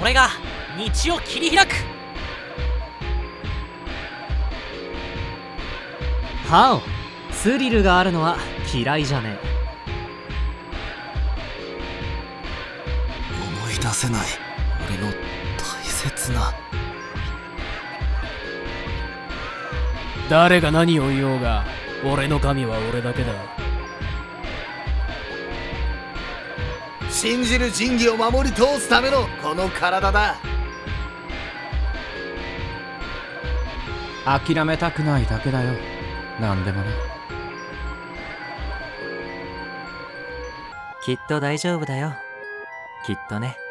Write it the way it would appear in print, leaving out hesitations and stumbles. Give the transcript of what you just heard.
それが道を切り開く。 ハオ、スリルがあるのは嫌いじゃねえ。 思い出せない俺の大切な。 誰が何を言おうが俺の神は俺だけだ。 信じる神器を守り通すためのこの体だ。 諦めたくないだけだよ。なんでもね。 きっと大丈夫だよ。きっとね。